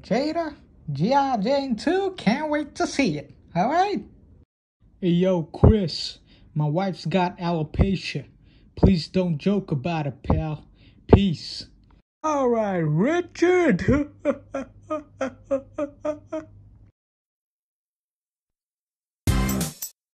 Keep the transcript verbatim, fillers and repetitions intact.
Jada, G I. Jane two, can't wait to see it. Alright? Hey yo, Chris, my wife's got alopecia. Please don't joke about it, pal. Peace. Alright, Richard.